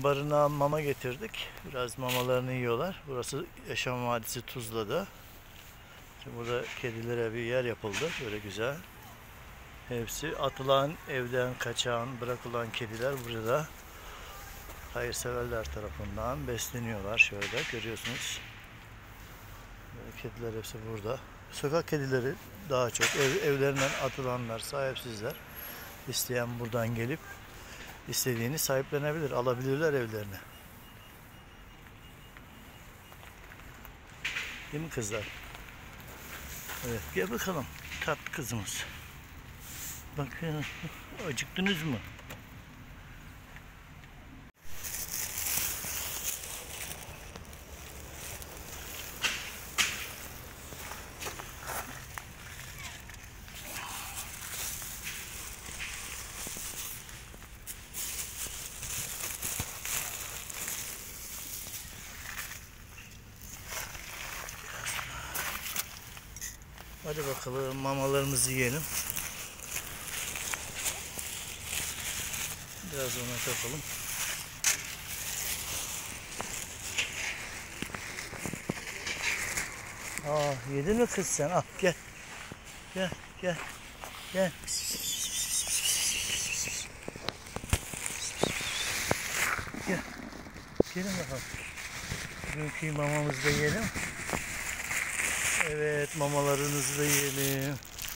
Bugün barınağa mama getirdik. Biraz mamalarını yiyorlar. Burası Yaşam Vadisi Tuzla'da. Şimdi burada kedilere bir yer yapıldı. Böyle güzel. Hepsi atılan, evden kaçan, bırakılan kediler burada hayırseverler tarafından besleniyorlar. Şöyle görüyorsunuz. Böyle kediler hepsi burada. Sokak kedileri daha çok. Evlerinden atılanlar, sahipsizler. İsteyen buradan gelip istediğini sahiplenebilir, alabilirler evlerine. Değil mi kızlar? Evet, gel bakalım tatlı kızımız. Bakın, acıktınız mı? Hadi bakalım mamalarımızı yiyelim. Biraz ona takalım. Yedin mi kız sen? Al gel. Gel gel. Gel. Gel. Gelin bakalım. Bugünkü mamamızı da yiyelim. Evet, mamalarınızı da yiyelim.